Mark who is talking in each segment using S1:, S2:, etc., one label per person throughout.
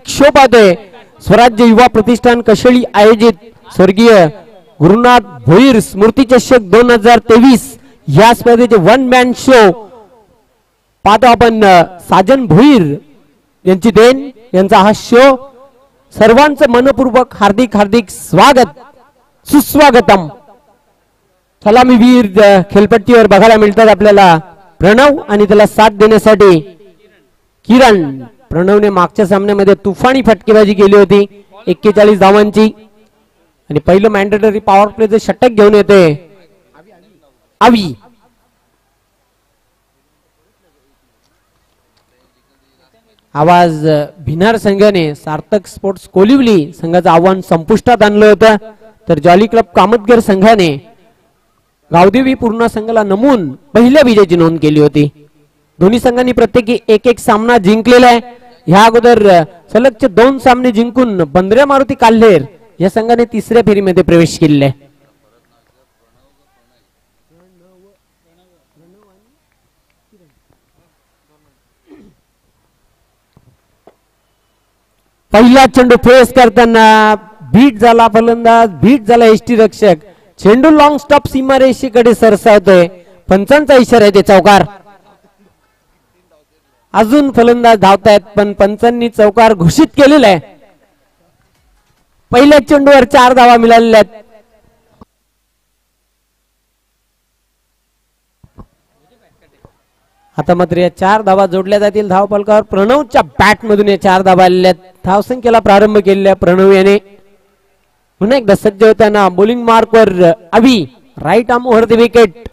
S1: एक शो पाहतोय. स्वराज्य युवा प्रतिष्ठान कशेळी आयोजित स्वर्गीय गुरुनाथ भोईर स्मृती चषक 2023 या स्पर्धेचे वन मॅन शो पाहतो आपण. साजन भोईर यांची देण यांचा हा शो. सर्वांचं मनपूर्वक हार्दिक हार्दिक स्वागत सुस्वागतम. सलामीवीर खेळपट्टीवर बघायला मिळतात आपल्याला प्रणव आणि त्याला साथ देण्यासाठी किरण. प्रणवने मागच्या सामन्यामध्ये तुफानी फटकेबाजी केली होती 41 धावांची आणि पहिलं मॅन्डेटरी पॉवर प्लेचं षटक घेऊन येते आवी. आवाज भिनार संघाने सार्थक स्पोर्ट्स कोलिवली संघाचं आव्हान संपुष्टात आणलं होतं. तर जॉली क्लब कामतगर संघाने गावदेवी पूर्ण संघाला नमून पहिल्या विजयाची नोंद केली होती. दोन्ही संघांनी प्रत्येकी एक एक सामना जिंकलेला आहे. ह्या अगोदर सलगचे 2 सामने जिंकून बंद्र्या मारुती काल्हेर या संघाने तिसऱ्या फेरीमध्ये प्रवेश केलेला आहे. पहिला चेंडू फेस करताना बीट झाला फलंदाज, बीट झाला एसटी रक्षक. चेंडू लॉंग स्टॉप सीमारेषेकडे सरसावतोय. पंचांचा इशारा आहे ते चौकार. अजून फलंदाज धावतायत पण पंचांनी चौकार घोषित केलेला आहे. पहिल्या चेंडूवर 4 धावा मिळालेल्या आहेत. आता मात्र या 4 धावा जोडल्या जातील धावफलकावर. प्रणवच्या बॅट मधून या 4 धावा आलेल्या आहेत. धावसंख्येला प्रारंभ केलेला प्रणव याने. पुन्हा एकदा सज्ज होताना बॉलिंग मार्कवर Avi. Right arm over the wicket.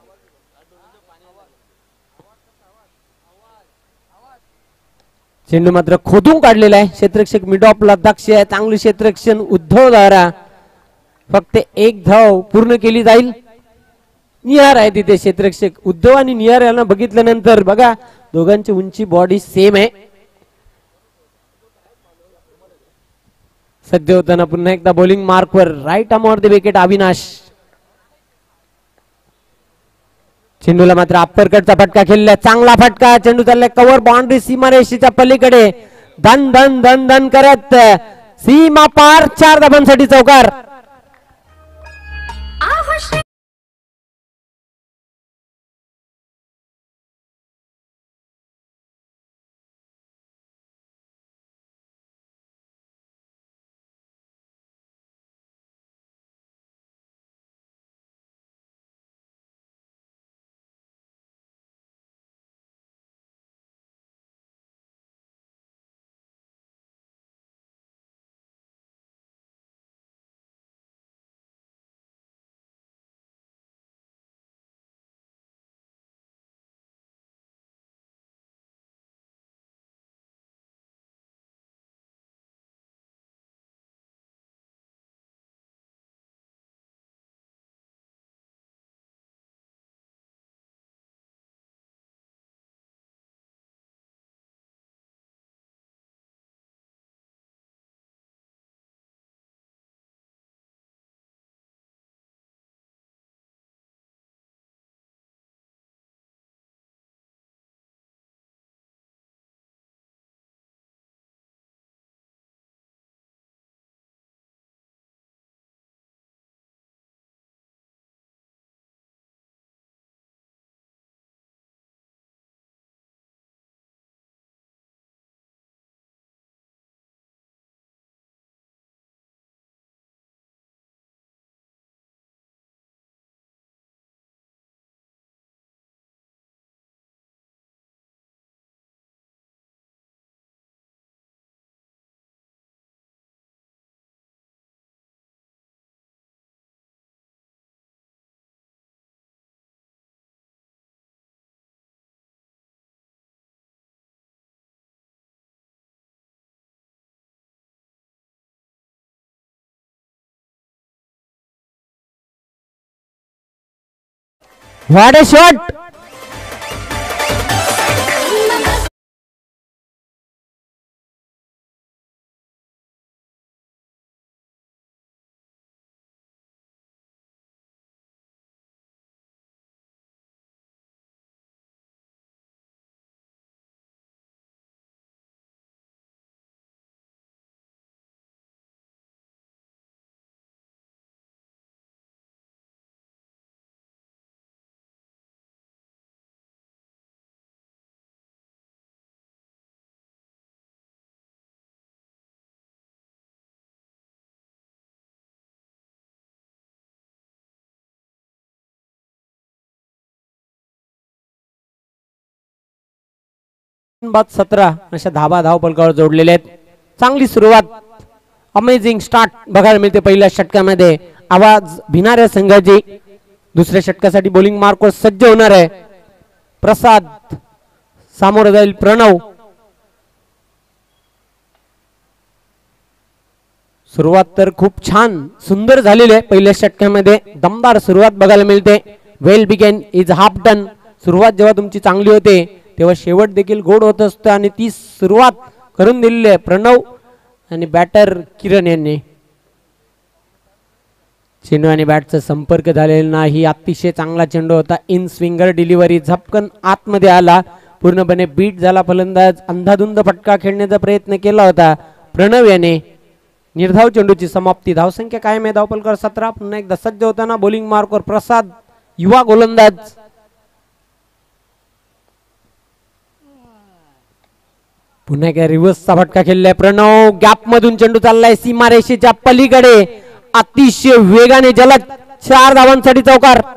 S1: चेंडू मात्र खोदून काढलेला आहे. क्षेत्ररक्षक मिड ऑफ लद्दाख आहे. चांगले क्षेत्ररक्षण उद्धव दारा. फक्त 1 धाव पूर्ण केली जाईल. निहार आहे तिथे क्षेत्ररक्षक उद्धव आणि निहार यांना बघितल्यानंतर बघा दोघांची उंची बॉडी सेम आहे. सज्ज होताना पुन्हा एकदा बॉलिंग मार्कवर right arm over the wicket Avinash. चेंडूला मात्र अप्परकटचा फटका खेळला. चांगला फटका. चेंडू चाललाय कव्हर बाउंड्री सीमारेषेच्या पलीकडे. धन धन धन धन करत सीमा पार. 4 धावांसाठी चौकार. What a shot! बाद 17 अशा धाबा धावपलकावर जोडलेले आहेत. चांगली सुरुवात, अमेझिंग स्टार्ट बघायला मिळते पहिल्या षटकामध्ये. आवाज भिणाऱ्या संघाची. दुसऱ्या षटकासाठी बॉलिंग मार्कवर सज्ज होणार आहे प्रसाद. सामोरं जाईल प्रणव. सुरुवात तर खूप छान सुंदर झालेली आहे पहिल्या षटकामध्ये. दमदार सुरुवात बघायला मिळते. Well begun is half done. सुरुवात जेव्हा तुमची चांगली होते तेव्हा शेवट देखील गोड होत असतो आणि ती सुरुवात करून दिलेली आहे प्रणव आणि बॅटर किरण यांनी. चेंडू आणि बॅटचा संपर्क झालेला नाही. अतिशय चांगला चेंडू होता. इन स्विंगर डिलिव्हरी झपकन आतमध्ये आला. पूर्णपणे बीट झाला फलंदाज. अंधाधुंद फटका खेळण्याचा प्रयत्न केला होता प्रणव याने. निर्धाव चेंडूची समाप्ती. धावसंख्या कायम आहे. धावपलकर 17. पुन्हा एकदा सज्ज होताना बॉलिंग मार्कवर प्रसाद युवा गोलंदाज. पुन्हा एकदा रिव्हर्सचा फटका खेळलाय प्रणव. गॅप मधून चेंडू चाललाय सीमारेषेच्या पलीकडे. अतिशय वेगाने जलद 4 धावांसाठी चौकार.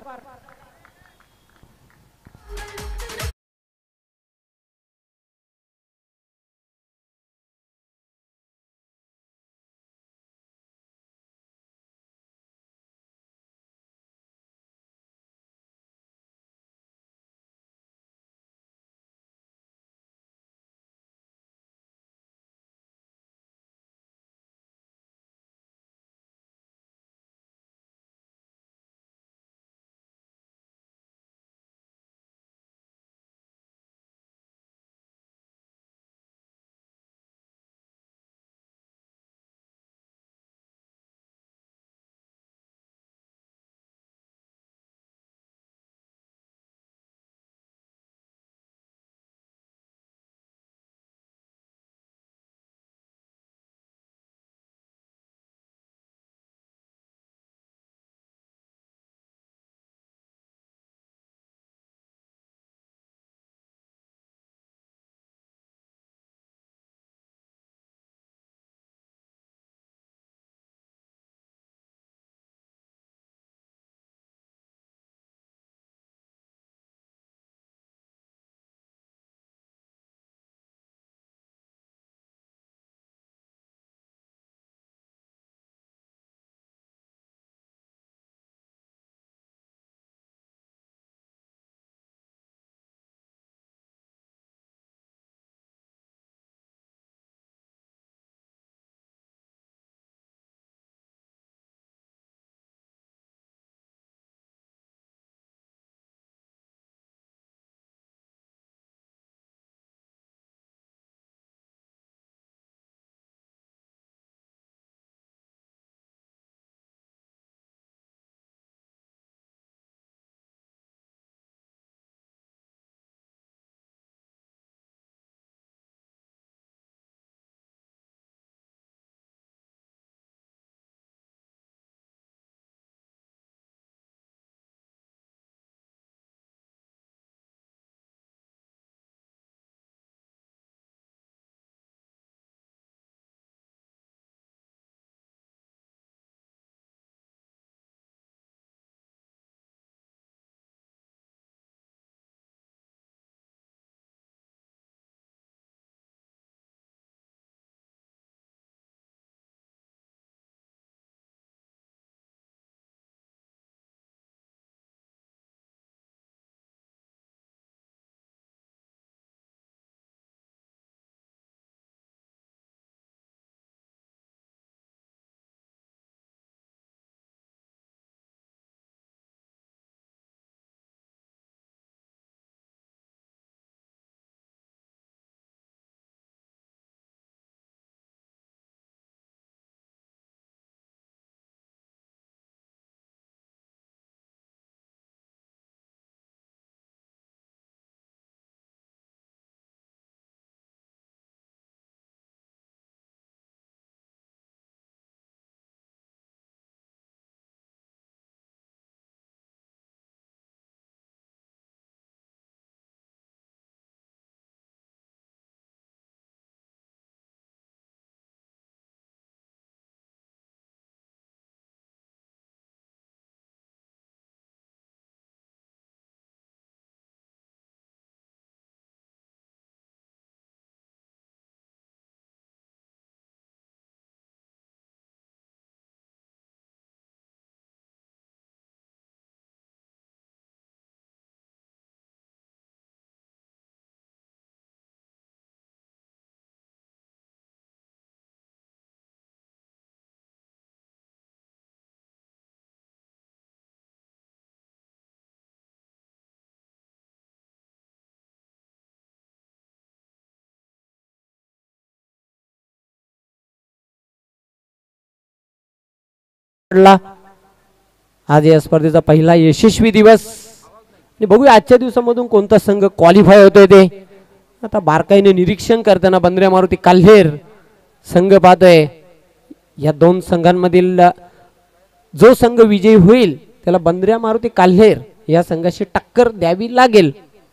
S1: वाटला. आज या स्पर्धेचा पहिला यशस्वी दिवस. बघूया आजच्या दिवसामधून कोणता संघ क्वालिफाय होतोय ते आता बारकाईने निरीक्षण करताना बंद्र्या मारुती काल्हेर संघ पाहतोय. या दोन संघांमधील जो संघ विजयी होईल त्याला बंद्र्या मारुती काल्हेर या संघाशी टक्कर द्यावी लागेल.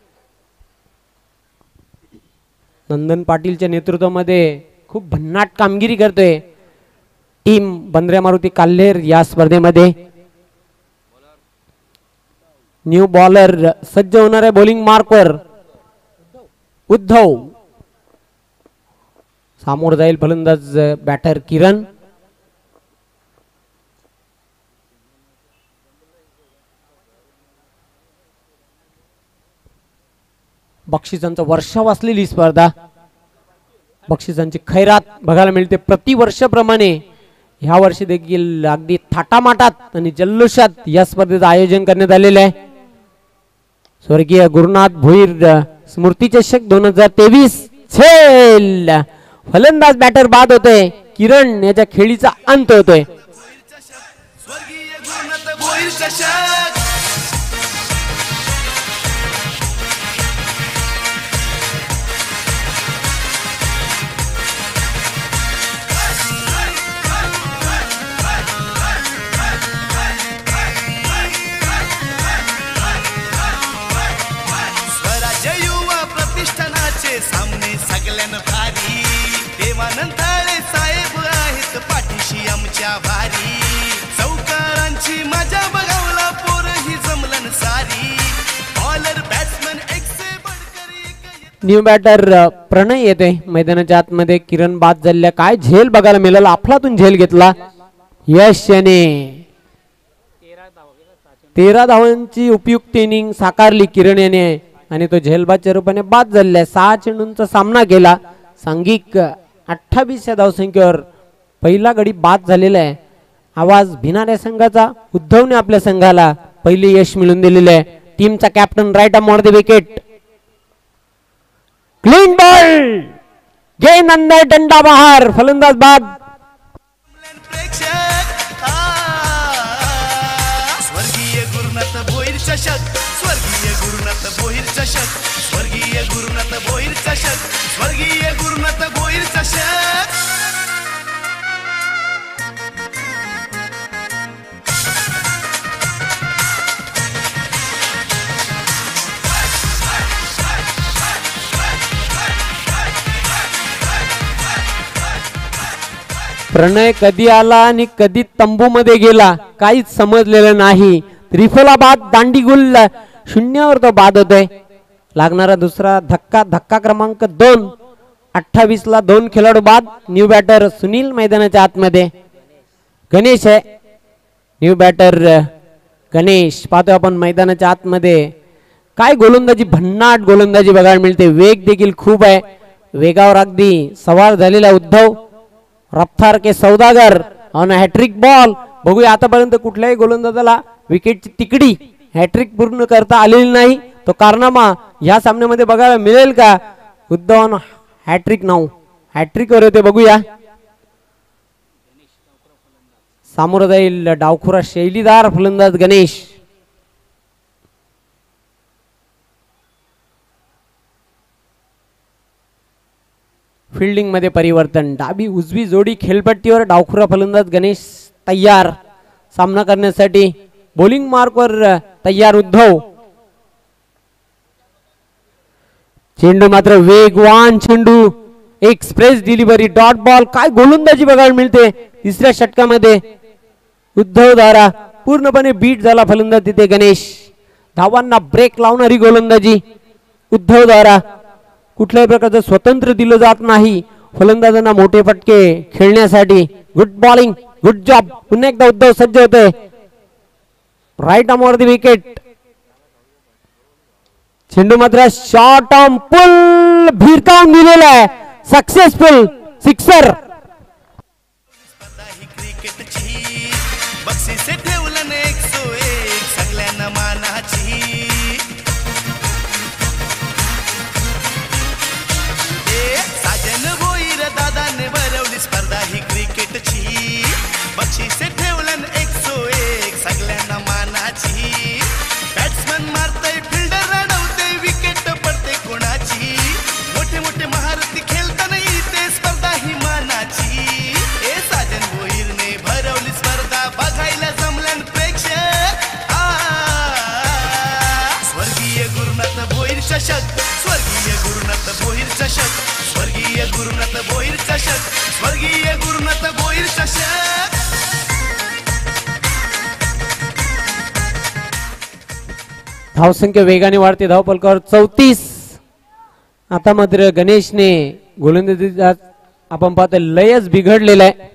S1: नंदन पाटीलच्या नेतृत्वामध्ये खूप भन्नाट कामगिरी करतोय टीम बंद्र्या मारुती काल्हेर या स्पर्धेमध्ये. न्यू बॉलर सज्ज होणार आहे बॉलिंग मार्कवर. उद्धव सामोर जाईल फलंदाज बॅटर किरण. बक्षिसांचा वर्षाव असलेली स्पर्धा. बक्षिसांची खैरात बघायला मिळते प्रतिवर्षाप्रमाणे ह्या वर्षी देखील अगदी थाटामाटात आणि जल्लोषात या स्पर्धेचं आयोजन करण्यात आलेलं आहे. स्वर्गीय गुरुनाथ भोईर स्मृती चषक 2023 झेल. फलंदाज बॅटर बाद होतोय. किरण याच्या खेळीचा अंत होतोय.
S2: सामने सगळ्यांना भारी देवानंदाळे साहेब आहेत पाठीशी आमच्या भारी. चौकारांची मजा बघावला पोर ही जमलन सारी. बॉलर बॅट्समन एक से बढ़कर एक.
S1: न्यू बॅटर प्रणय येते मैदानाच्या आतमध्ये. किरण बाद झालेल्या काय झेल बघायला मिळाला. अफलातून झेल घेतला यश याने. 13 धावांची उपयुक्त इनिंग साकारली किरण याने आणि तो झेलबादच्या रूपाने बाद झालेला आहे. 6 चेंडूंचा सामना केला. सांघिक 28 या धावसंख्येवर पहिला गडी बाद झालेला आहे. आवाज भिनाऱ्या संघाचा. उद्धवने आपल्या संघाला पहिले यश मिळवून दिलेले आहे. टीमचा captain right arm on the wicket. Clean ball गेंद अंदर डंडा बाहर. फलंदाज बाद.
S2: स्वर्गीय गुरुनाथ भोईर चषक. स्वर्गीय गुरुनाथ भोईर चषक. स्वर्गीय गुरुनाथ भोईर चषक. स्वर्गीय गुरुनाथ भोईर चषक.
S1: प्रणय कधी आला आणि कधी तंबू मध्ये गेला काहीच समजलेलं नाही. त्रिफला बाद दांडीगुल शून्यावर तो बाद होतोय. लागणारा दुसरा धक्का. धक्का क्रमांक 2. 28 ला 2 खेळाडू बाद. न्यू बॅटर सुनील मैदानाच्या आतमध्ये. गणेश आहे न्यू बॅटर. गणेश पाहतोय आपण मैदानाच्या आतमध्ये. काय गोलंदाजी भन्नाट गोलंदाजी बघायला मिळते. वेग देखील खूप आहे. वेगावर अगदी सवार झालेला उद्धव. रफ्तार के सौदागर ऑन हॅट्रिक बॉल. बघूया आतापर्यंत कुठल्याही गोलंदाजाला विकेटची तिकडी हॅट्रिक पूर्ण करता आलेली नाही. तो कारनामा या सामन्यामध्ये बघायला मिळेल का. उद्धव हॅट्रिक नाव हॅट्रिक वर होते. बघूया सामोरं जाईल डावखुरा शैलीदार फलंदाज गणेश. फिल्डिंग मध्ये परिवर्तन. डावी उजवी जोडी खेळपट्टीवर. डावखुरा फलंदाज गणेश तयार सामना करण्यासाठी. बॉलिंग मार्कवर तयार उद्धव. चेंडू मात्र वेगवान चेंडू. Express delivery dot ball. काय गोलंदाजी बघायला मिळते तिसऱ्या षटकामध्ये. उद्धव द्वारा पूर्णपणे बीट झाला फलंदाज तिथे गणेश. धावांना ब्रेक लावणारी गोलंदाजी उद्धव द्वारा. कुठल्याही प्रकारचं स्वतंत्र दिलं जात नाही फलंदाजांना मोठे फटके खेळण्यासाठी. Good bowling good job. पुन्हा एकदा उद्धव सज्ज होतोय. Right arm over the wicket. चेंडू मात्र शॉर्ट आर्म पुल भिरकावून दिलेला आहे. Successful sixer.
S2: बक्षिसे ठेवलं 101 सगळ्यांना मानाची. साजन भोईर दादाने भरवली स्पर्धा ही क्रिकेटची. बक्षिसे ठेवलं 101 स्वर्गीय गुरुनाथ भोईर चषक.
S1: धावसंख्या वेगाने वाढते धावपलकावर 34. आता मात्र गणेशने गोलंदाजीचा आपण पाहतो लयच बिघडलेला आहे.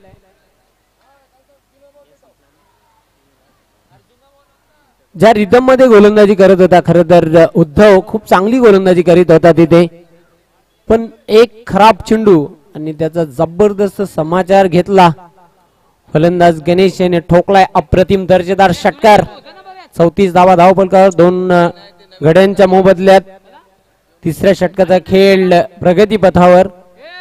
S1: ज्या रिदम मध्ये गोलंदाजी करत होता खरं तर उद्धव खूप चांगली गोलंदाजी करीत होता तिथे, पण एक खराब चेंडू आणि त्याचा जबरदस्त समाचार घेतला. फलंदाज गणेश याने ठोकलाय अप्रतिम दर्जेदार षटकार. 34 धावा धावपलकावर 2 गड्यांच्या मोबदल्यात. तिसऱ्या षटकाचा खेळ प्रगती पथावर.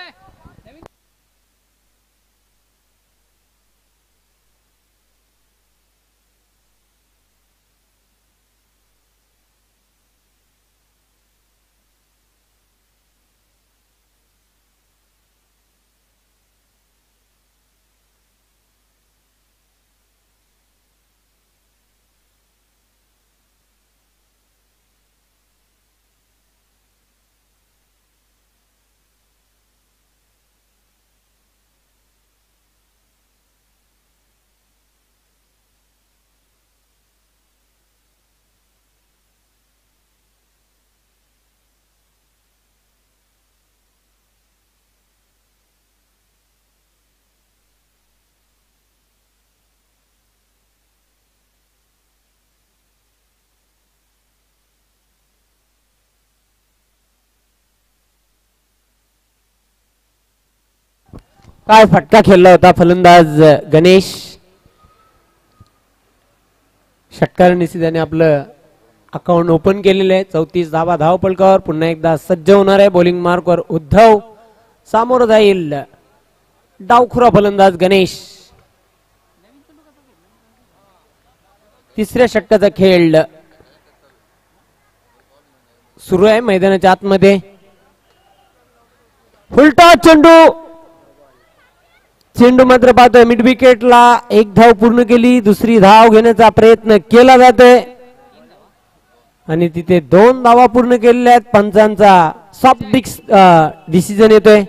S1: काय फटका खेळला होता फलंदाज गणेश. षटकार निश्चिताने आपलं अकाउंट ओपन केलेलं आहे. 34 धावा धावपलकावर. पुन्हा एकदा सज्ज होणार आहे बॉलिंग मार्कवर उद्धव. सामोरं जाईल डावखुरा फलंदाज गणेश. तिसऱ्या षटकाचा खेळ सुरू आहे मैदानाच्या आतमध्ये. फुलटॉस चेंडू मात्र पाहतोय मिड विकेटला. एक धाव पूर्ण केली. दुसरी धाव घेण्याचा प्रयत्न केला जातोय आणि तिथे 2 धावा पूर्ण केलेल्या आहेत. पंचांचा सॉफ्ट डिसिजन येतोय.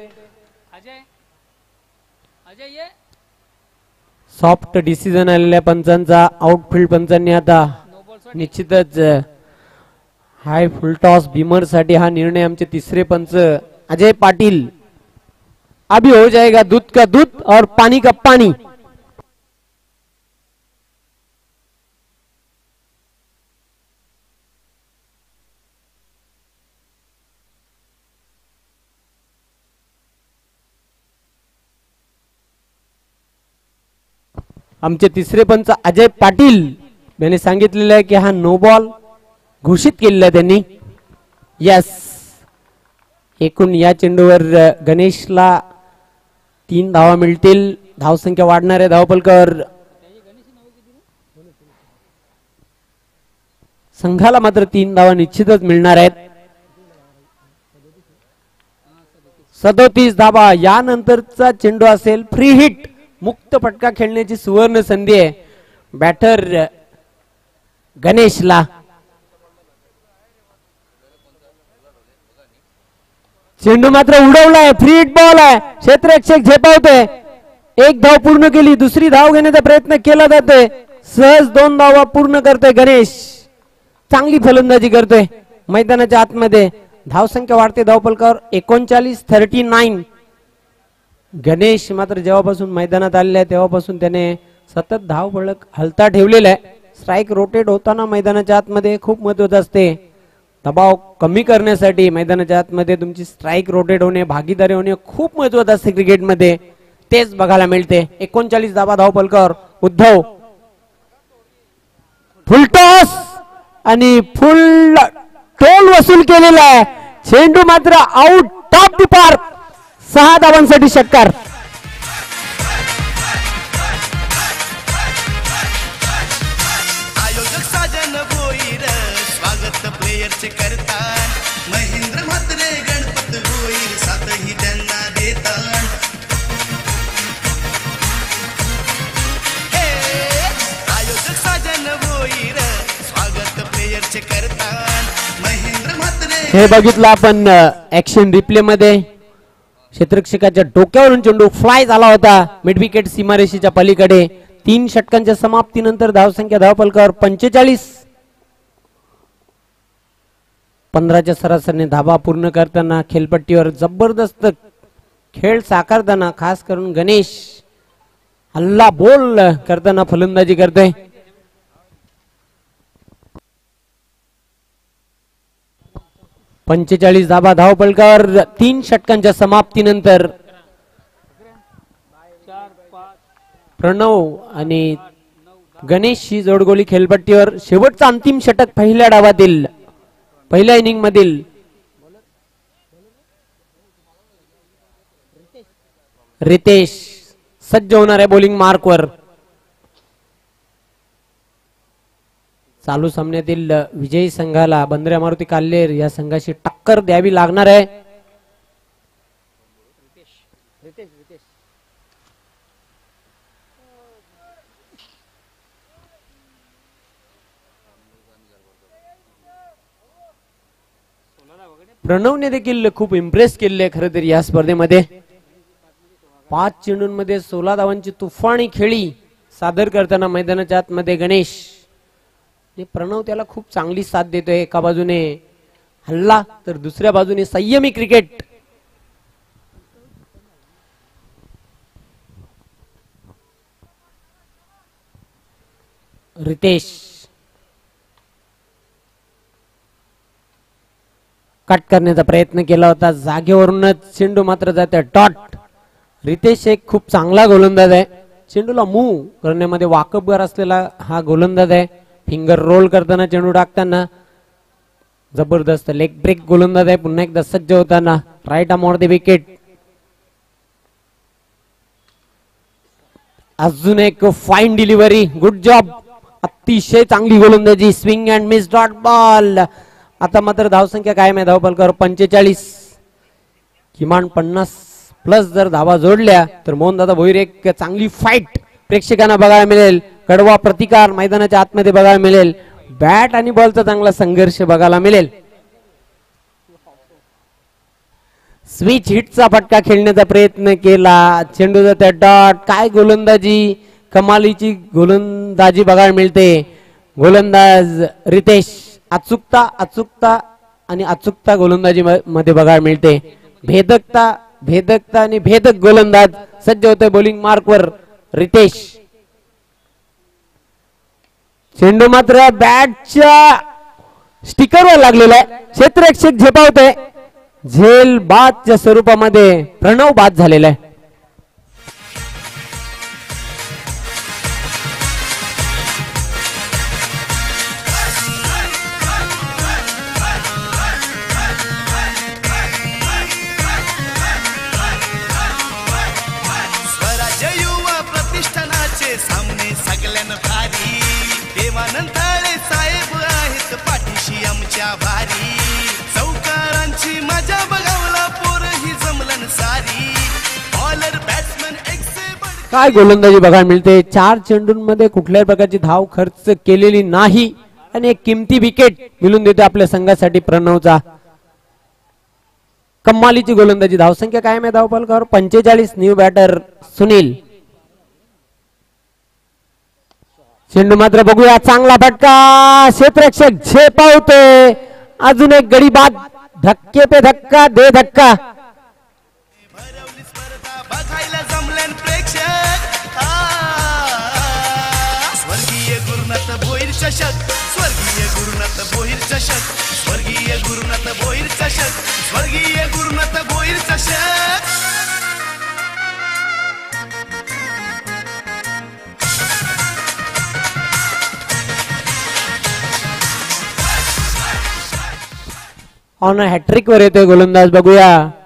S1: सॉफ्ट डिसिजन आलेल्या पंचांचा. आउटफील्ड पंचांनी आता निश्चितच हाय फुलटॉस बिमर साठी हा निर्णय. आमचे तिसरे पंच अजय पाटील. अभी हो जाएगा दूध का दूध और पानी का पानी. आमचे तिसरे पंच अजय पाटील यांनी सांगितलेलं आहे की हा नो बॉल घोषित केलेला आहे त्यांनी. यस, एकूण या चेंडूवर गणेशला 3 धावा मिळतील. धावसंख्या वाढणार आहे धावपलकावर. संघाला मात्र 3 धावा निश्चितच मिळणार आहेत. 37 धावा. यानंतरचा चेंडू असेल फ्री हिट. मुक्त फटका खेळण्याची सुवर्ण संधी आहे बॅटर गणेशला. चेंडू मात्र उडवलाय. फ्री हिट बॉल आहे. क्षेत्ररक्षक झेपावतोय. एक धाव पूर्ण केली. दुसरी धाव घेण्याचा प्रयत्न केला जातोय. सहज 2 धावा पूर्ण करतोय गणेश. चांगली फलंदाजी करतोय मैदानाच्या आतमध्ये. धावसंख्या वाढते धावपलकावर 39-39. गणेश मात्र जेव्हापासून मैदानात आलेला आहे तेव्हापासून त्याने सतत धाव फलक हलता ठेवलेला आहे. स्ट्राईक रोटेट होताना मैदानाच्या आतमध्ये खूप महत्वाचं असते. दबाव कमी करण्यासाठी मैदानाच्या आतमध्ये तुमची स्ट्राईक रोटेट होणे, भागीदारी होणे खूप महत्वाचं असते क्रिकेटमध्ये. तेच बघायला मिळते. 39 धावा धावपलकावर. उद्धव फुलटॉस आणि फुल टोल वसूल केलेला आहे. चेंडू मात्र आउट टॉप द पार्क. 6 धावांसाठी षटकार.
S2: आयोजक साजन भोईर स्वागत प्लेयरचे करतात. महेंद्र म्हात्रे गणपत भोईर साथही त्यांना देतात. आयोजक साजन भोईर स्वागत प्लेयरचे करतात. महेंद्र म्हात्रे
S1: हे बघितलं आपण ऍक्शन रिप्ले मध्ये. क्षेत्ररक्षकाच्या डोक्यावरून चेंडू फ्लाय झाला होता मिड विकेट सीमारेषेच्या पलीकडे. 3 षटकांच्या समाप्तीनंतर धावसंख्या धावफलकावर 45. 15च्या सरासरीने धाबा पूर्ण करताना खेळपट्टीवर जबरदस्त खेळ साकारताना खास करून गणेश हल्ला बोल करताना फलंदाजी करतोय. पंचेचाळीस धाबा धावफलकावर 3 षटकांच्या समाप्तीनंतर. प्रणव आणि गणेश ही जोडगोळी खेळपट्टीवर. शेवटचा अंतिम षटक पहिल्या डावातील पहिल्या इनिंग मधील. रितेश सज्ज होणार आहे बॉलिंग मार्कवर. चालू सामन्यातील विजयी संघाला बंदऱ्या मारुती काल्हेर या संघाशी टक्कर द्यावी लागणार आहे. प्रणवने देखील खूप इम्प्रेस केले खरं तर या स्पर्धेमध्ये. 5 चेंडूंमध्ये 16 धावांची तुफानी खेळी सादर करताना मैदानाच्या आतमध्ये गणेश. प्रणव त्याला खूप चांगली साथ देतोय. एका बाजूने हल्ला तर दुसऱ्या बाजूने संयमी क्रिकेट. रितेश कट करण्याचा प्रयत्न केला होता जागेवरूनच चेंडू मात्र जाते डॉट. रितेश एक खूप चांगला गोलंदाज आहे. चेंडूला मूव्ह करण्यामध्ये वाकबगार असलेला हा गोलंदाज आहे. फिंगर रोल करताना चेंडू टाकताना जबरदस्त लेग ब्रेक गोलंदाज आहे. पुन्हा एकदा सज्ज होताना right arm on the wicket. अजून एक फाईन डिलिव्हरी. Good job. अतिशय चांगली गोलंदाजी. Swing and miss dot ball. आता मात्र धावसंख्या कायम आहे धावफलकावर 45. किमान 50 प्लस जर धावा जोडल्या तर मोहनदादा भोईर एक चांगली फाईट प्रेक्षकांना बघायला मिळेल. कडवा प्रतिकार मैदानाच्या आतमध्ये बघायला मिळेल. बॅट आणि बॉलचा चांगला संघर्ष बघायला मिळेल. स्विच हिटचा फटका खेळण्याचा प्रयत्न केला. चेंडू जाते डॉट. काय गोलंदाजी. कमालीची गोलंदाजी बघायला मिळते. गोलंदाज रितेश अचूकता अचूकता आणि अचूकता गोलंदाजी मध्ये बघायला मिळते. भेदकता भेदकता आणि भेदक गोलंदाज सज्ज होते बॉलिंग मार्कवर रितेश. चेंडू मात्र बॅटच्या स्टिकरवर लागलेला आहे. क्षेत्ररक्षक झेपावतोय. झेल बादच्या स्वरूपामध्ये प्रणव बाद झालेला आहे.
S2: सामने सगळ्यान भारी. देवानंदाळे साहेब आहेत पाठीशी आमच्या भारी. चौकारांची मजा बघावला पोर ही जमलन सारी. बॉलर बॅट्समन
S1: काय गोलंदाजी बघायला मिळते. 4 चेंडूंमध्ये कुठल्याही प्रकारची धाव खर्च केलेली नाही आणि एक किमती विकेट मिळून देते आपल्या संघासाठी प्रणवचा. कमालीची गोलंदाजी. धावसंख्या कायम आहे धावफलकावर 45. New batter Sunil. चेंडू मात्र बघूया. चांगला फटका. क्षेत्ररक्षक झेपावतोय. अजून एक गडी बाद. धक्के पे धक्का दे धक्का.
S2: भरवली स्पर्धा बघायला जमल्यान प्रेक्षक. स्वर्गीय गुरुनाथ भोईर चषक. स्वर्गीय गुरुनाथ भोईर चषक. स्वर्गीय गुरुनाथ भोईर चषक. स्वर्गीय गुरुनाथ भोईर चषक.
S1: ऑन हॅट्रिक वर येतोय गोलंदाज. बघूया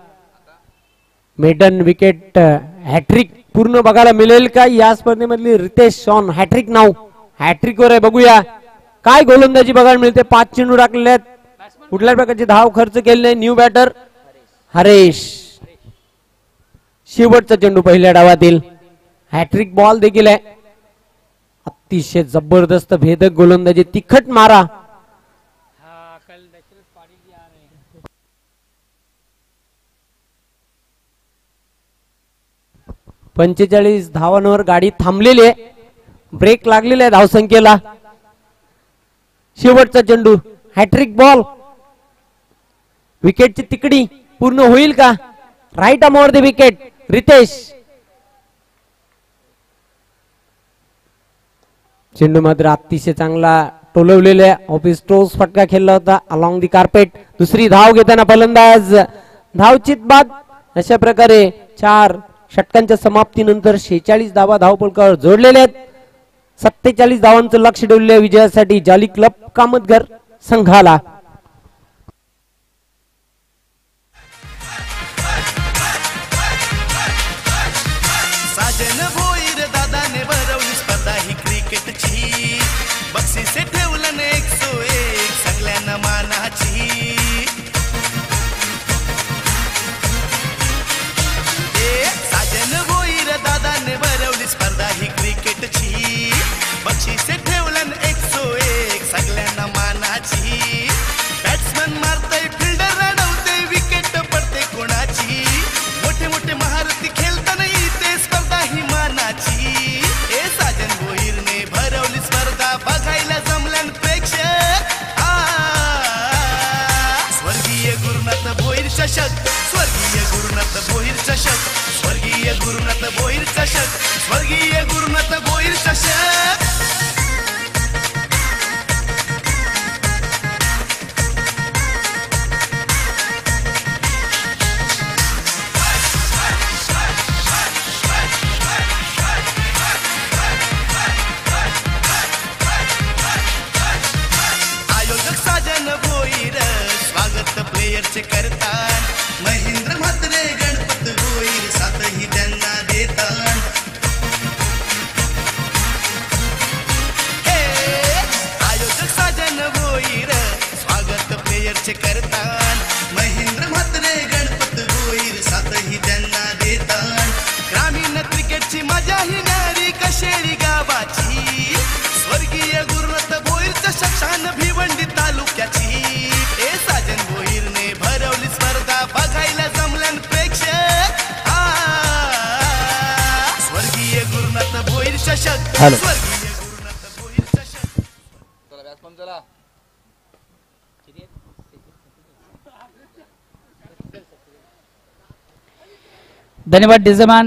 S1: मेडन विकेट हॅट्रिक पूर्ण बघायला मिळेल का या स्पर्धेमधली. रितेश ऑन हॅट्रिक नाव हॅट्रिक वर आहे. बघूया काय गोलंदाजी बघायला मिळते. 5 चेंडू टाकलेले आहेत. कुठल्याही प्रकारची धाव खर्च केली नाही. New batter Haresh. शेवटचा चेंडू पहिल्या डावातील. हॅट्रिक बॉल देखील आहे. अतिशय जबरदस्त भेदक गोलंदाजी. तिखट मारा. 45 धावांवर गाडी थांबलेली आहे. ब्रेक लागलेला आहे धावसंख्येला. शेवटचा चेंडू हॅट्रिक बॉल. विकेटची तिकडी पूर्ण होईल का? Right arm over the wicket Ritesh. चेंडू मात्र अतिशय चांगला टोलवलेला ऑफिस टोस फटका खेळला होता अलॉंग दी कार्पेट. दुसरी धाव घेताना फलंदाज धावचित बाद. अशा प्रकारे 4 षटकांच्या समाप्तीनंतर 46 धावा धावपळकावर जोडलेल्या आहेत. 47 धावांचं लक्ष ठेवलेल्या विजयासाठी जाली क्लब कामतघर संघाला.
S2: साजन भोईर दादाने भरवली स्पर्धा ही क्रिकेटची. बक्षिसे ठेवलं 101 सगळ्यांना मानाची. साजन भोईर दादाने भरवली स्पर्धा ही क्रिकेटची. बक्षिसे ठेवलं 101 सगळ्यांना मानाची. बॅट्समन मारतय फिल्डर रडवते विकेट पडते कोणाची. मोठे मोठे महारथी खेळताना इथे स्पर्धा ही मानाची. ए साजन भोईरने भरवली स्पर्धा बघायला जमल्यान प्रेक्षक. स्वर्गीय गुरुनाथ भोईर चषक. स्वर्गीय गुरुनाथ भोईर चषक. स्वर्गीय गुरुनाथ भोईर चषक. स्वर्गीय गुरुनाथ भोईर चषक. आयोजक साजन भोईर स्वागत प्लेयरचे करतात. महेंद्र म्हात्रे गणपत भोईर साथही त्यांना देतात. आयोजक साजन भोईर स्वागत प्लेयरचे करतात. महेंद्र म्हात्रे गणपत भोईर साथही त्यांना देतात. ग्रामीण क्रिकेटची मजा ही न्यारी कशेरी गावाची. स्वर्गीय गुरुनाथ भोईर चषक भिवंडी तालुक्याची. ए साजन भोईरने भरवली स्पर्धा बघायला जमल्यान प्रेक्षक. स्वर्गीय गुरुनाथ भोईर चषक. स्वर्गीय गुरुनाथ भोईर चषक.
S3: धन्यवाद डिझमान.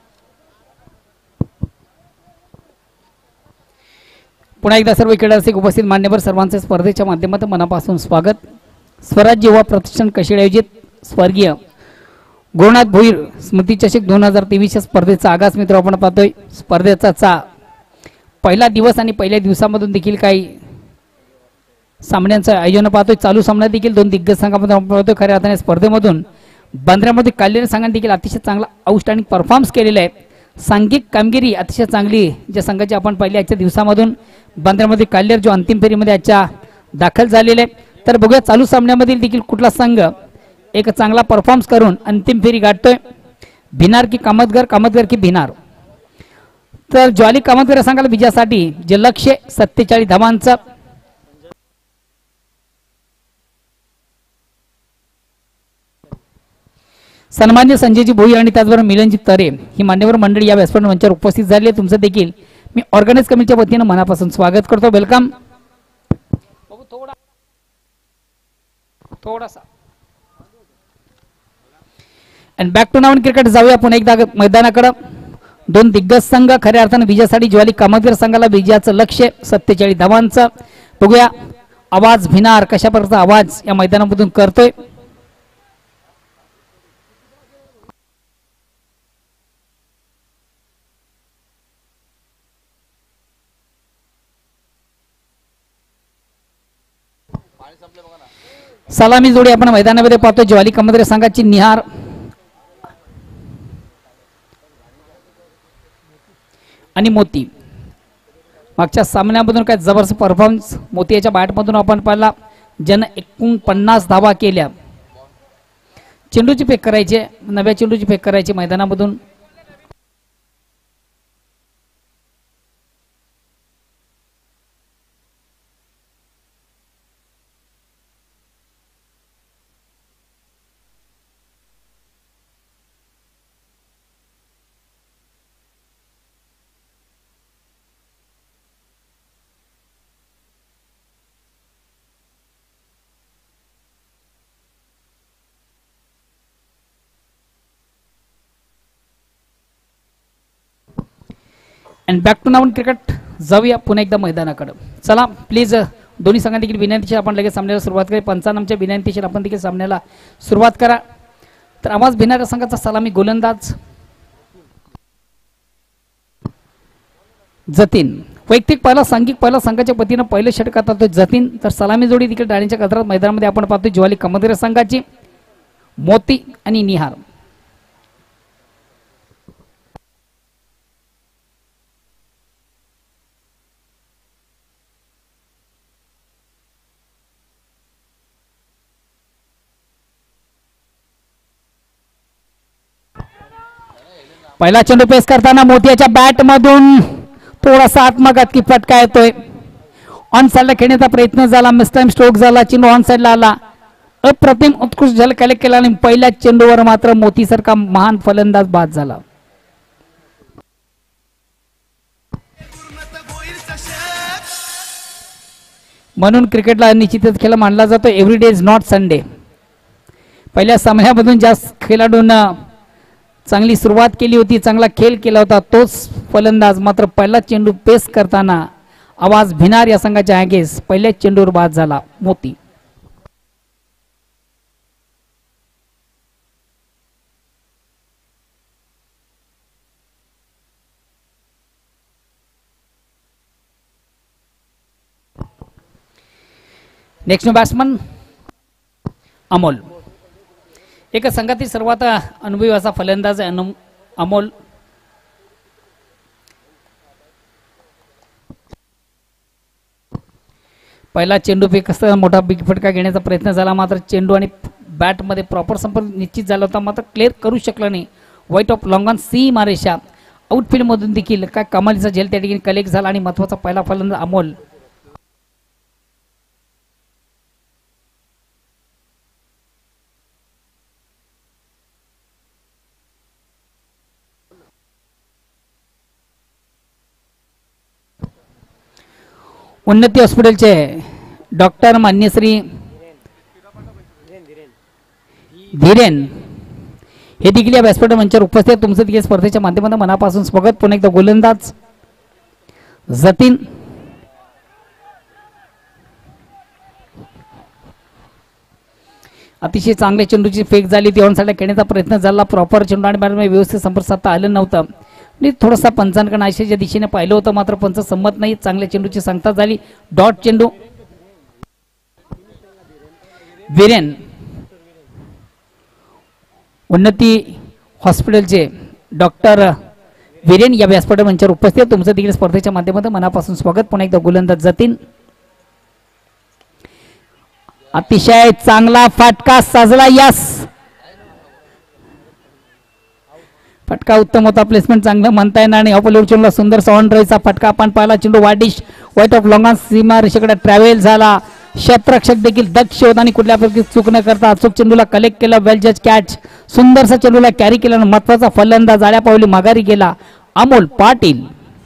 S3: पुन्हा एकदा सर्व क्रीडारसिक उपस्थित मान्यवर सर्वांचे स्पर्धेच्या माध्यमातून मनापासून स्वागत. स्वराज्य युवा प्रतिष्ठान कशेड आयोजित स्वर्गीय गुरुनाथ भोईर स्मृती चषक 2023 स्पर्धेचा आगास मित्र आपण पाहतोय. स्पर्धेचा पहिला दिवस आणि पहिल्या दिवसामधून देखील काही सामन्यांचं आयोजन पाहतोय. चालू सामन्यात देखील 2 दिग्गज संघामध्ये आपण पाहतोय. खऱ्या अर्थाने स्पर्धेमधून बांद्र्यामध्ये काढलेल्या संघाने देखील अतिशय चांगला आउटस्टँडिंग परफॉर्मन्स केलेला आहे. सांघिक कामगिरी अतिशय चांगली ज्या संघाची आपण पाहिली आजच्या दिवसामधून बांद्र्यामध्ये काढलेर जो अंतिम फेरीमध्ये आजच्या दाखल झालेले आहे. तर बघूया चालू सामन्यामधील देखील कुठला संघ एक चांगला परफॉर्मन्स करून अंतिम फेरी गाठतोय. भिनार की कामतघर, कामतघर की भिनार. तर ज्वाली कामतघर या संघाला विजयासाठी जे लक्ष्य 47 धावांचं सन्मान्य संजयजी भोईर आणि त्याचबरोबर मिलनजी तरे ही मान्यवर मंडळी या व्यासपीठ मंचावर उपस्थित झाली आहे. तुमचं देखील मी ऑर्गनाइज कमिटीच्या वतीनं मनापासून स्वागत करतो. वेलकम. थोडासा अँड बॅक टू नाऊन क्रिकेट. जाऊया पुन्हा एकदा मैदानाकडे. 2 दिग्गज संघ खऱ्या अर्थाने विजयासाठी ज्वाली कामतघर संघाला विजयाचं लक्ष्य 47 धावांचं. बघूया आवाज भिनार कशा प्रकारचा आवाज या मैदानामधून करतोय. सलामी जोडी आपण मैदानामध्ये पाहतो. ज्वाली कामतघर संघाची निहार आणि मोती. मागच्या सामन्यामधून काय जबरदस्त परफॉर्मन्स मोती याच्या बॅटमधून आपण पाहिला. ज्यानं 49 धावा केल्या. चेंडूची फेक करायचे, नव्या चेंडूची फेक करायची मैदानामधून. अँड बॅक टू नावन क्रिकेट जाऊया पुन्हा एकदा मैदानाकडे. चला प्लीज दोन्ही संघां देखील विनंतीशी आपण लगेच सामन्याला सुरुवात करूया. पंचांच्या विनंतीशी आपण देखील सामन्याला सुरुवात करा. तर आवाज भिनाऱ्या संघाचा सलामी गोलंदाज जतीन. वैयक्तिक पहिला सांघिक पहिला संघाच्या वतीनं पहिलं षटकात जातोय जतीन. तर सलामी जोडी देखील टाळ्यांच्या गजरात मैदानामध्ये आपण पाहतोय ज्वाली कमंदिर संघाची मोती आणि निहार. पहिला चेंडू पेस करताना मोतियाच्या बॅट मधून थोडासा आत्मघातकी फटका येतोय. ऑन साइडला खेळण्याचा प्रयत्न झाला, मिस टाइम स्ट्रोक झाला, चेंडू ऑन साइडला आला. अप्रतिम उत्कृष्ट झलक कलेक्ट केला आणि पहिल्या चेंडूवर मात्र मोतीसारखा महान फलंदाज बाद झाला. म्हणून क्रिकेटला निश्चितच खेळ मानला जातो. Every day is not Sunday. पहिल्या सामन्यामधून ज्या खेळाडूंना चांगली सुरुवात केली होती, चांगला खेळ केला होता, तोच फलंदाज मात्र पहिला चेंडू पेस करताना आवाज भिनार या संघाच्या अगेन्स्ट पहिल्या चेंडूवर बाद झाला. मोती. Next batsman Amol. एका संघातील सर्वात अनुभवी असा फलंदाज आहे अमोल. पहिला चेंडू फेक असताना मोठा बिग फटका घेण्याचा प्रयत्न झाला, मात्र चेंडू आणि बॅट मध्ये प्रॉपर संपर्क निश्चित झाला होता, मात्र क्लिअर करू शकला नाही. वाईट ऑफ लॉंग ऑन सी मारेशा आउटफील्ड मधून देखील काय कमालीचा झेल त्या ठिकाणी कलेक्ट झाला आणि महत्वाचा पहिला फलंदाज अमोल. उन्नती हॉस्पिटलचे डॉक्टर मान्यश्री धीरेन हे देखील या व्यासपीठ मंचावर उपस्थित. तुमचं देखील स्पर्धेच्या माध्यमातून मनापासून स्वागत. पुन्हा एकदा गोलंदाज जतीन. अतिशय चांगल्या चेंडूची फेक झाली, ती ऑन साइडला खेळण्याचा प्रयत्न झाला, प्रॉपर चेंडू आणि बॅटमध्ये व्यवस्थित संपर्क साधता आलं नव्हतं. थोडासा पंचांकडे आशेच्या दिशेने पाहिलं होतं, मात्र पंच संमत नाही. चांगल्या चेंडूची सांगता झाली. डॉट चेंडू. वीरेन उन्नती हॉस्पिटलचे डॉक्टर वीरेन या व्यासपीठ मंचावर उपस्थित. तुमचं देखील स्पर्धेच्या माध्यमातून मनापासून स्वागत. पुन्हा एकदा गोलंदाज जतीन. अतिशय चांगला फटका सजला. यस, फटका उत्तम होता, प्लेसमेंट चांगलं म्हणता येणार आणि अपॉलिव्ह चेंडूला सुंदर ऑन ड्राईव्हचा फटका. आपण पाहिला चेंडू वाडिश वाईट ऑफ लॉंग ऑन सीमा रेषेकडे ट्रॅव्हल झाला. क्षेत्ररक्षक देखील दक्ष होता आणि कुठल्या प्रकारची चूक न करता अचूक चेंडूला कलेक्ट केला. वेल जज कॅच. सुंदरसा चेंडूला कॅरी केला आणि महत्वाचा फलंदाज आड्या पावली माघारी गेला अमोल पाटील.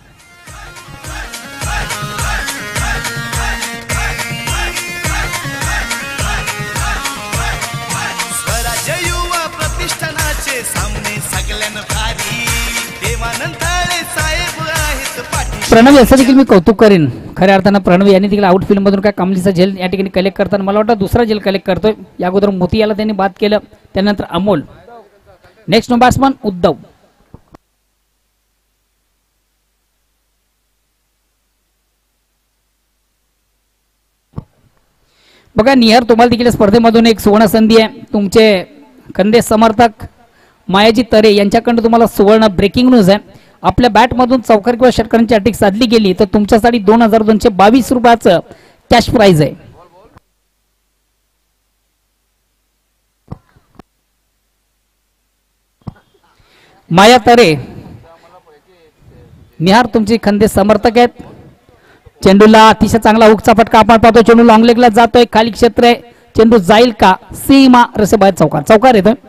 S3: प्रणव याचं देखील मी कौतुक करेन. खऱ्या अर्थानं प्रणव यांनी देखील आउटफील्ड मधून काय कमलीचा झेल या ठिकाणी कलेक्ट करताना मला वाटतं दुसरा झेल कलेक्ट करतोय. या अगोदर मोती याला त्यांनी बाद केलं, त्यानंतर अमोल. Next batsman Uddhav. बघा निहार, तुम्हाला देखील स्पर्धेमधून एक सुवर्ण संधी आहे. तुमचे खंदे समर्थक मायाजी तरे यांच्याकडून तुम्हाला सुवर्ण ब्रेकिंग न्यूज आहे. आपल्या बॅटमधून चौकार किंवा षटकारांची अटीक साधली गेली तर तुमच्यासाठी 2222 रुपयाचं कॅश प्राइज आहे. माया तरे निहार तुमचे खंदे समर्थक आहेत. चेंडूला अतिशय चांगला हुकचा फटका आपण पाहतो. चेंडू लॉंग लेगला जातोय, खाली क्षेत्र आहे, चेंडू जाईल का सीमा रसे बाहेर. चौकार येतोय.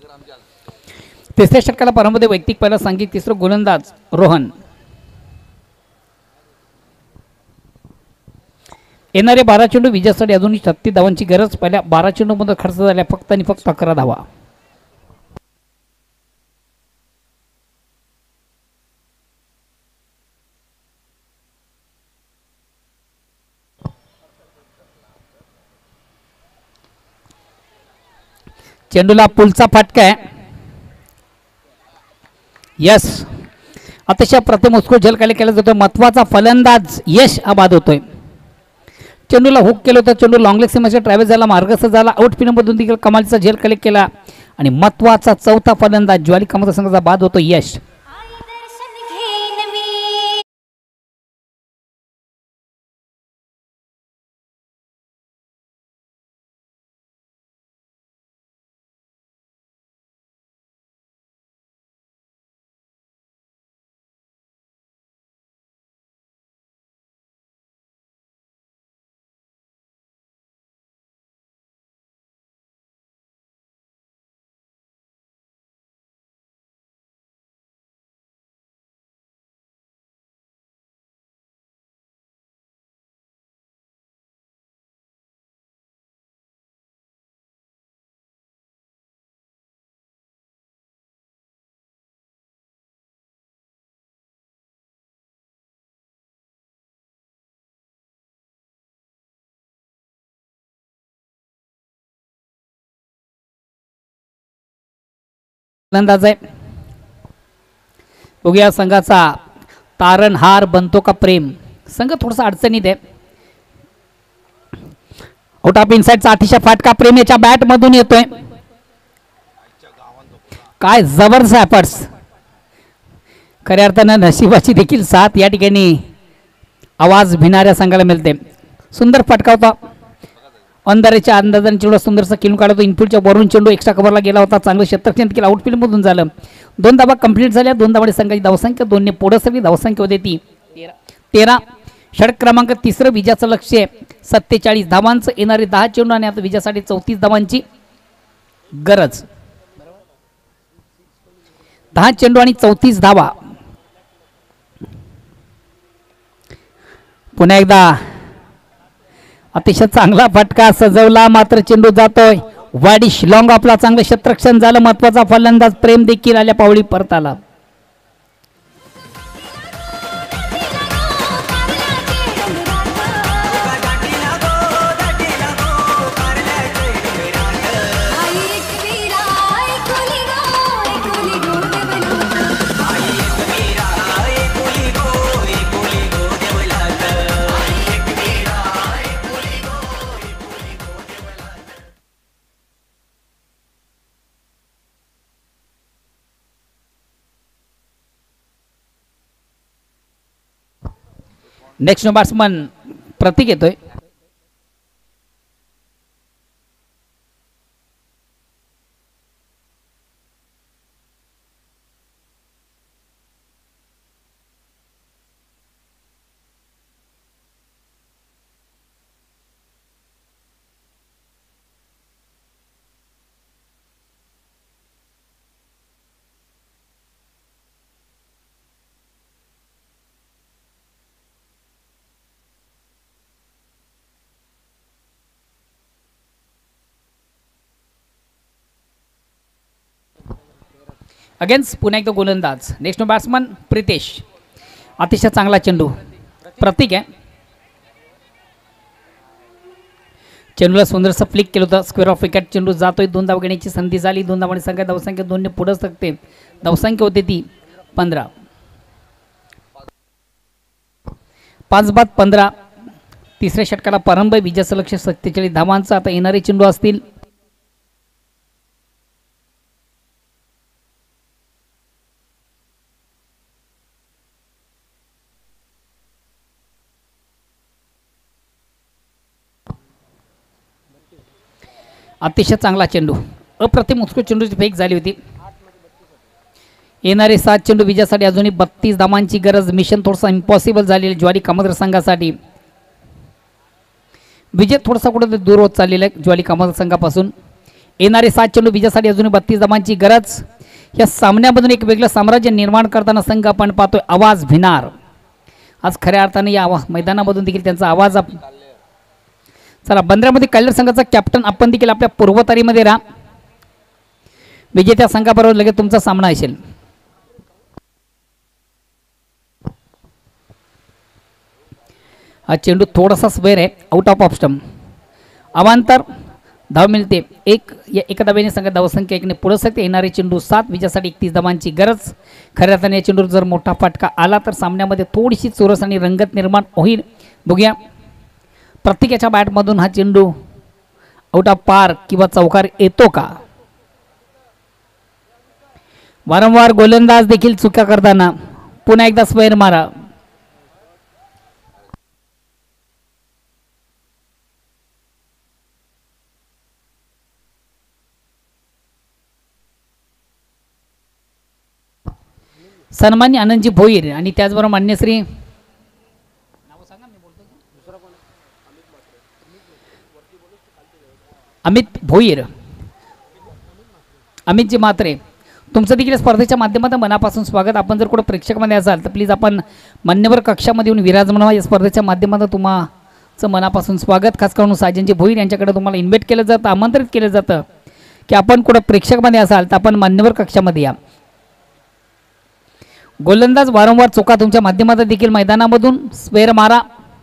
S3: तिसऱ्या षटकाला प्रारंभामध्ये वैयक्तिक पहिला सांघिक तिसरं गोलंदाज रोहन. येणारे 12 चेंडू विजयासाठी अजूनही 36 धावांची गरज. पहिल्या 12 चेंडूमध्ये खर्च झाल्या फक्त आणि फक्त 11 धावा. चेंडूला पुलचा फटका आहे. यस, अतिशय प्रथम उत्कृष्ट झलकाले केला जातो. महत्वाचा फलंदाज यश हा बाद होतोय. चेंडूला हुक केलं होतं. चेंडू लॉंग लेग सीमेच्या ट्रॅव्हल झाला, मार्गस्थ झाला. आउट फिल्ममधून देखील कमालीचा झेल कलेक्ट केला आणि महत्वाचा चौथा फलंदाज ज्वाली कामत संघाचा बाद होतो यश. फलंदाज आहे. बघूया संघाचा तारणहार बनतो का प्रेम. संघ थोडासा अडचणीत आहे. आउट ऑफ इनसाइडचा अतिशय फाटका प्रेम याच्या बॅट मधून येतोय. काय जबरदस्त एफर्ट्स. खऱ्या अर्थानं नशिबाची देखील साथ या ठिकाणी आवाज भिणाऱ्या संघाला मिळते. सुंदर फटका होता. अंधारेच्या अंदाजाने चेंडू सुंदरसा खेळून काढतो. इनफिल्डच्या वरून चेंडू एक्स्ट्रा कव्हरला गेला होता. चांगलं क्षेत्ररक्षण देखील आउटफील्ड मधून झालं. 2 धावा कंप्लीट झाल्या. 2 धावांनी संघाची धावसंख्या 2 ने पुढे सगळी धावसंख्या होती ती 13. षटक क्रमांक 3 विजयाचं लक्ष आहे 47 धावांचं. येणारे 10 चेंडू आणि आता विजयासाठी 34 धावांची गरज. 10 चेंडू आणि 34 धावा. पुन्हा एकदा अतिशय चांगला फटका सजवला, मात्र चेंडू जातोय वाडिश लॉंग. आपला चांगलं क्षेत्ररक्षण झालं. महत्वाचा फलंदाज प्रेम देखील आल्या पावली परत आला. नेक्स्ट बॅट्समन प्रतीक येतोय. अगेन्स्ट पुन्हा एकदा गोलंदाज. Next batsman Pritesh. अतिशय चांगला चेंडू. प्रतीक आहे. चेंडूला सुंदरसं फ्लिक केलं होतं. Square of wicket. चेंडू जातोय. 2 धाव घेण्याची संधी झाली. 2 धावांनी संख्या धावसंख्या 2 ने पुढे सकते. धावसंख्या होती ती 15. 5 बाद 15. तिसऱ्या षटकाला प्रारंभ. विजयाचं लक्ष 47 धावांचं. आता येणारे चेंडू असतील अतिशय चांगला चेंडू. अप्रतिम उत्कृष्ट चेंडूची फेक झाली होती. येणारे 7 चेंडू विजयासाठी अजूनही 32 धावांची गरज. मिशन थोडंसं इम्पॉसिबल झालेलं ज्वाली कामत संघासाठी. विजय थोडासा कुठे दूर होत चाललेला आहे ज्वाली कामत संघापासून. येणारे 7 चेंडू विजयासाठी अजूनही 32 धावांची गरज. या सामन्यामधून एक वेगळं साम्राज्य निर्माण करताना संघ आपण पाहतोय आवाज भिनार. आज खऱ्या अर्थाने या मैदानामधून देखील त्यांचा आवाज चला बंदरामध्ये कल्याण संघाचा कॅप्टन आपण देखील आपल्या पूर्वतारीमध्ये राहा. विजेत्या संघाबरोबर लगेच तुमचा सामना असेल. हा चेंडू थोडासा स्क्वेअर आहे, आउट ऑफ स्टंप. अवांतर धाव मिळते एका धावेने संघ धावसंख्या 1 ने पुढे सरकते. येणारे चेंडू 7 विजयासाठी 31 धावांची गरज. खऱ्या अर्थाने या चेंडूवर जर मोठा फटका आला तर सामन्यामध्ये थोडीशी चुरस आणि रंगत निर्माण होईल. बघूया प्रत्येकाच्या बॅटमधून हा चेंडू आउट ऑफ पार किंवा चौकार येतो का. वारंवार गोलंदाज देखील चुका करताना पुन्हा एकदा स्क्वेअर मारा. सन्मान्य आनंदजी भोईर आणि त्याचबरोबर मान्यश्री अमित भोईर, अमितजी म्हात्रे, तुमचं देखील स्पर्धेच्या माध्यमातून मनापासून स्वागत. आपण जर कुठं प्रेक्षकामध्ये असाल तर प्लीज आपण मान्यवर कक्षामध्ये येऊन विराजमान व्हा. या स्पर्धेच्या माध्यमातून तुमचं मनापासून स्वागत. खास करून साजनजी भोईर यांच्याकडे तुम्हाला इन्व्हाइट केलं जातं, आमंत्रित केलं जातं की आपण कुठं प्रेक्षकमध्ये असाल तर आपण मान्यवर कक्षामध्ये या. गोलंदाज वारंवार चुका तुमच्या माध्यमातून देखील मैदानामधून स्क्वेअर मारा.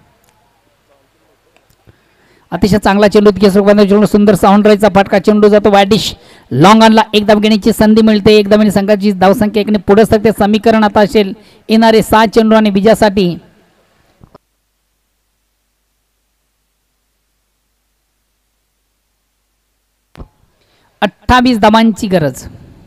S3: अतिशय चांगला चेंडू चेंडू सुंदर साऊंड राहायचा फटका. चेंडू जातो वॅडिश लॉंग ऑनला. एक धाव घेण्याची संधी मिळते. एक धावेने संघाची धावसंख्या 1 ने पुढे सरकते. समीकरण आता असेल येणारे 7 चेंडू आणि विजयासाठी 28 धावांची गरज.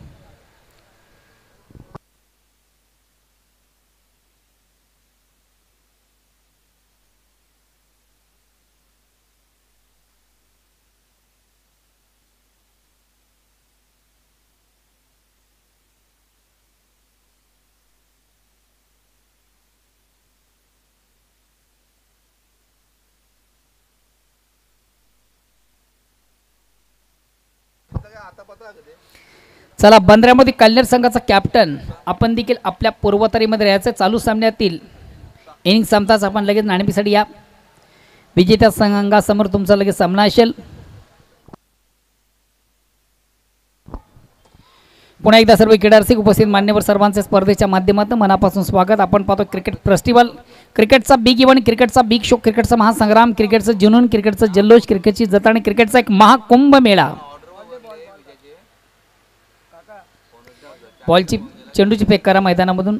S3: चला बंदरामध्ये कल्याण संघाचा कॅप्टन आपण देखील आपल्या पूर्वतारीमध्ये राहायचं. चालू सामन्यातील इनिंग संपताच आपण लगेच नाणेफेकीसाठी या. विजेत्या संघासमोर तुमचा लगेच सामना असेल. पुन्हा एकदा सर्व क्रीडारसिक उपस्थित मान्यवर सर्वांचे स्पर्धेच्या माध्यमातून मनापासून स्वागत. आपण पाहतो क्रिकेट फेस्टिवल, क्रिकेटचा बिग इव्हेंट, क्रिकेटचा बिग शो, क्रिकेटचा महासंग्राम, क्रिकेटचं जुनून, क्रिकेटचं जल्लोष, क्रिकेटची जत्रा आणि क्रिकेटचा एक महाकुंभ मेळा. बॉलची चेंडूची फेक करा मैदानामधून.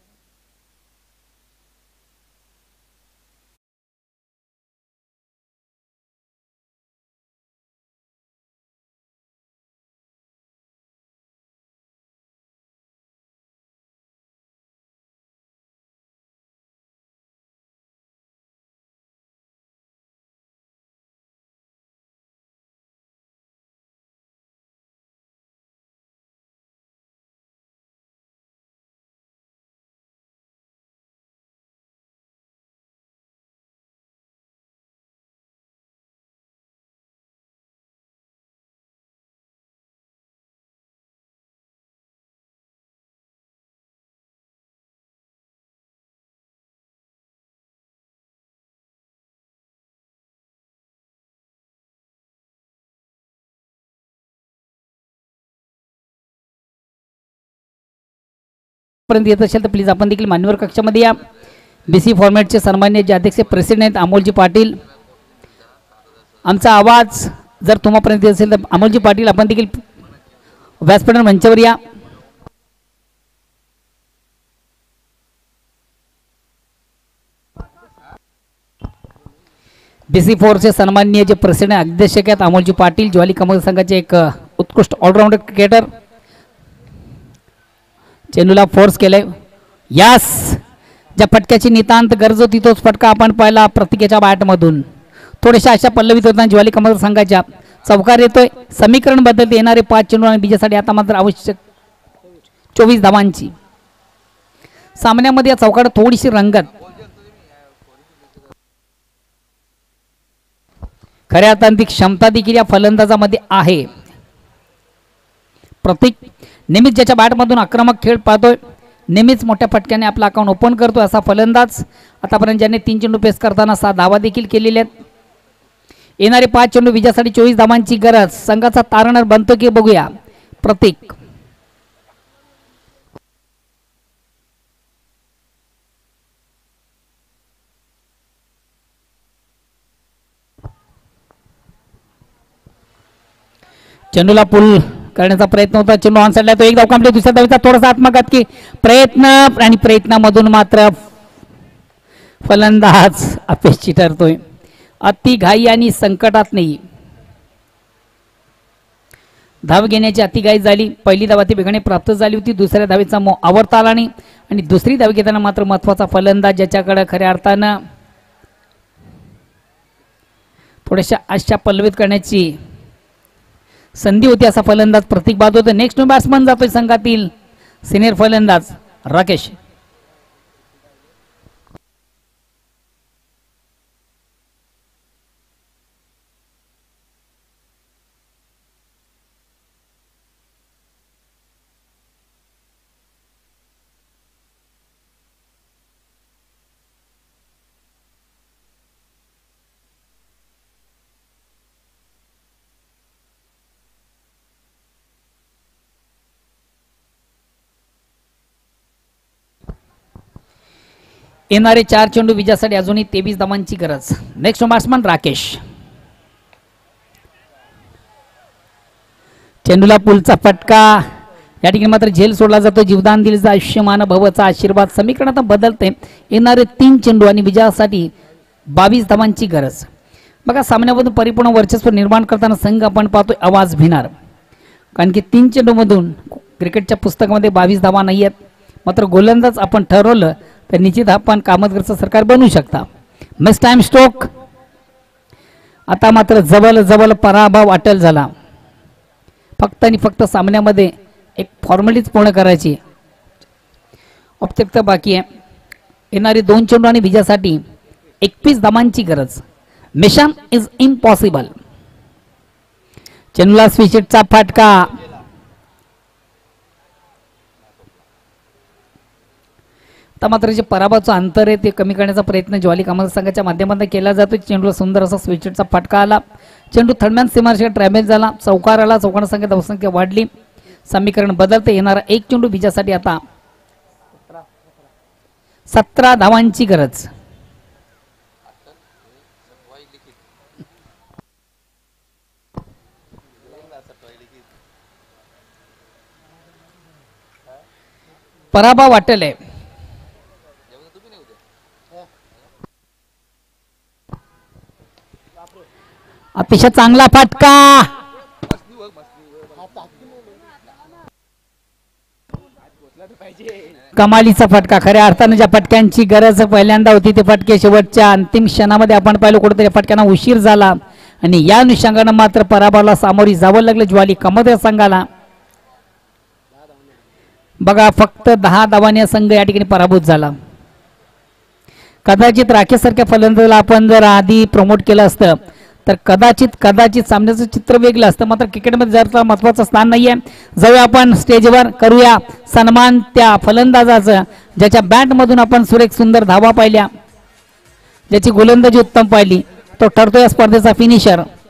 S3: पर्यंत येत असेल तर प्लीज आपण देखील मान्यवर कक्षामध्ये या. बीसी फॉर्मॅटचे सन्मान्य जे अध्यक्ष प्रेसिडेंट आहेत अमोलजी पाटील, आमचा आवाज जर तुम्हापर्यंत येत असेल तर अमोलजी पाटील आपण देखील व्यासपीठ मंचावर या. बीसी फोरचे सन्मान्य जे प्रेसिडेंट अध्यक्ष आहेत अमोलजी पाटील, ज्वाली कमल संघाचे एक उत्कृष्ट ऑलराऊंडर क्रिकेटर. चेंडूला फोर्स केलंय. यास ज्या फटक्याची नितांत गरज होती तोच फटका आपण पाहिला प्रत्येकाच्या बॅटमधून. थोड्याशा अशा पल्लवीत होताना ज्वाली कमल संघाच्या चौकार येतोय. समीकरण बदलते. येणारे 5 चेंडू आणि विजयासाठी आता मात्र आवश्यक 24 धावांची. सामन्यामध्ये या चौकार थोडीशी रंगत खऱ्या अर्थाने क्षमता देखील या फलंदाजामध्ये आहे. प्रतीक नेहमीच ज्याच्या बॅटमधून आक्रमक खेळ पाहतोय, नेहमीच मोठ्या फटक्याने आपला अकाउंट ओपन करतोय असा फलंदाज आतापर्यंत ज्याने 3 चेंडू पेस करताना 6 धावा देखील केलेल्या आहेत. येणारे 5 चेंडू विजयासाठी 24 धावांची गरज. संघाचा तारणहार बनतो की बघूया. प्रतीक चेंडूला पुल करण्याचा प्रयत्न होता, चेंडू ऑन साइडला, तो एक धाव कंप्लीट. दुसऱ्या धावेचा थोडासा आत्मघातकी प्रयत्न आणि प्रयत्नामधून मात्र फलंदाज अपेक्षित ठरतोय. अति घाई आणि संकटात नाही. धाव घेण्याची अति घाई झाली. पहिली धाव ती वेगाने प्राप्त झाली होती, दुसऱ्या धावेचा मोह आवरता आला नाही आणि दुसरी धाव घेताना मात्र महत्वाचा फलंदाज ज्याच्याकडे खऱ्या अर्थानं थोड्याशा आशा पल्लवित करण्याची संधी होती असा फलंदाज प्रतीक बाद होते. नेक्स्ट बॅट्समन जातोय संघातील सिनियर फलंदाज राकेश. येणारे 4 चेंडू विजयासाठी अजूनही 23 धावांची गरज. Next batsman Rakesh. चेंडूला पुलचा फटका. या ठिकाणी मात्र झेल सोडला जातो. जीवदान दिलेला आयुष्यमान भवचा आशीर्वाद. समीकरण आता बदलते. येणारे 3 चेंडू आणि विजयासाठी 22 धावांची गरज. बघा सामन्यामधून परिपूर्ण वर्चस्व निर्माण करताना संघ आपण पाहतोय आवाज भिणार, कारण की 3 चेंडूमधून क्रिकेटच्या पुस्तकामध्ये 22 धावा नाही आहेत. मात्र गोलंदाज आपण ठरवलं तर निश्चित आपण कामतगरचं सरकार बनवू शकता. Mistime stroke. आता मात्र जवळ जवळ पराभव अटल झाला. फक्त आणि फक्त सामन्यामध्ये एक फॉर्मॅलिटीच पूर्ण करायची औपचारिकता बाकी आहे. येणारे 2 चेंडू आणि विजयासाठी 21 धावांची गरज. Mission is impossible. चेंडूला स्विचचा फटका. मात्र जे पराभवाचं अंतर आहे ते कमी करण्याचा प्रयत्न ज्वाली कामत संघाच्या माध्यमातून केला जातो. चेंडूला सुंदर असा स्विचचा फटका आला. चेंडू थर्डमॅन सीमारेषेला ट्रॅव्हल झाला. चौकार आला. चौकार संख्या धावसंख्या वाढली. समीकरण बदलते. येणारा 1 चेंडू विजयासाठी आता 17 धावांची गरज. पराभव वाटेल आहे. अतिशय चांगला फटका. कमालीचा फटका. खऱ्या अर्थाने ज्या फटक्यांची गरज पहिल्यांदा होती ते फटके शेवटच्या अंतिम क्षणामध्ये आपण पाहिलं कुठेतरी फटक्यांना उशीर झाला आणि या अनुषंगाने मात्र पराभवाला सामोरी जावं लागलं ज्वाली कामत संघाला. बघा फक्त 10 धावांनी संघ या ठिकाणी पराभूत झाला. कदाचित राकेश सारख्या फलंदाजाला आपण जर आधी प्रमोट केलं असतं तर कदाचित सामन्याचं चित्र वेगळं असतं. मात्र क्रिकेटमध्ये जर महत्वाचं स्थान नाहीये. जाऊया आपण स्टेजवर, करूया सन्मान त्या फलंदाजाचं ज्याच्या बॅटमधून आपण सुरेख सुंदर धावा पाहिल्या, ज्याची गोलंदाजी उत्तम पाहिली. तो ठरतोय स्पर्धेचा फिनिशर.